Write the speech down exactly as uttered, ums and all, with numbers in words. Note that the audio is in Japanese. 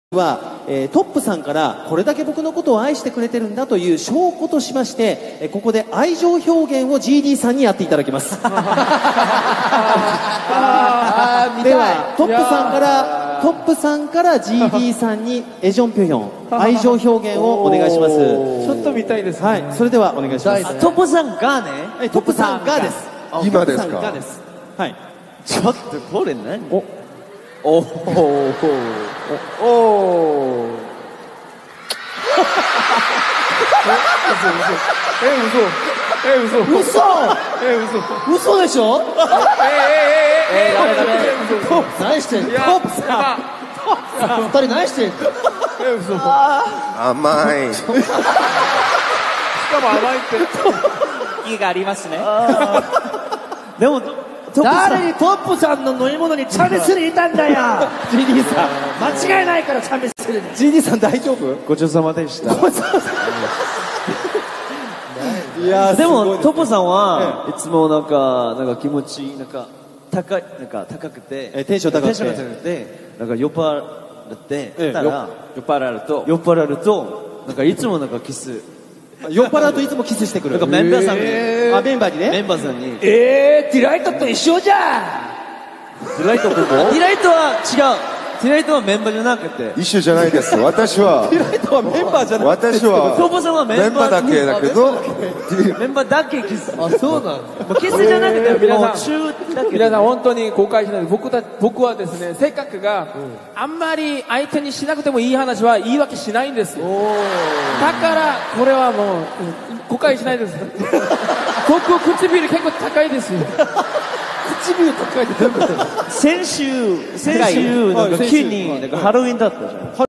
は、えー、トップさんからこれだけ僕のことを愛してくれてるんだという証拠としまして、えー、ここで愛情表現を ジーディー さんにやっていただきます。ではトップさんからトップさんから ジーディー さんにエジョンピョヒョン愛情表現をお願いします。 ちょっと見たいですね。 はい、それではお願いします。 トップさんがね、 はい、トップさんがです。 今ですか。 がです。はい。 ちょっとこれ何？ おおおおおおえ嘘え嘘嘘え嘘嘘でしょ？ ええええダメダメ何してんの？トップさん二人何してんの？ え嘘甘い。 しかも甘いって意がありますね。でも誰にトップさんの飲み物にチャミスルいたんだよ。 ジーディー さん間違いないからチャミスルに。 ジーディー さん大丈夫？ ごちそうさまでした。 いやでもトップさんはいつもなんかなんか気持ちなんか高いなんか高くて、 えテンション高くてテンション高くてなんか酔っ払ってたら酔っ払うと酔っ払うとなんかいつもなんかキス酔っ払うといつもキスしてくる。 なんかメンバーさんに、 えー、あメンバーにね。 メンバーさんに。 えー、ディライトと一緒じゃん。 ディライトここ？ディライトは違う。ディライトはメンバーじゃなくて。 一緒じゃないです。私は。 ディライトはメンバーじゃなくて。 私は。 トップさんはメンバーだけだけど。 メンバーだけキス。 あ、そうなんだ。 キスじゃなくて、 皆さん、 中だけ。 皆さん本当に誤解しないで、僕だ、僕はですね、性格があんまり相手にしなくてもいい話は言い訳しないんですよ。だからこれはもう誤解しないです。僕唇結構高いですよ。 唇高いってどういうこと？ 先週先週なんか急になんかハロウィンだったじゃん。